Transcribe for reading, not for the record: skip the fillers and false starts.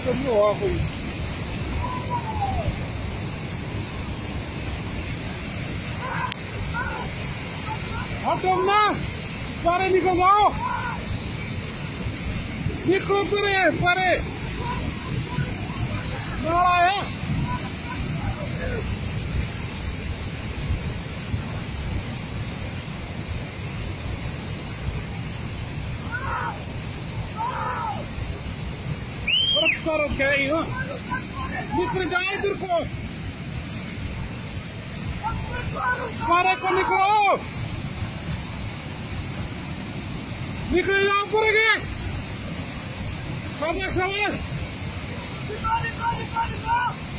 तो नहीं हुआ कोई। हटो ना, परे निकल जाओ, निकलो परे परे, नाला है। करो क्या ही हो, निकल जाए इधर को, परे को निकलो, निकल जाओ परे के, खबर खबर,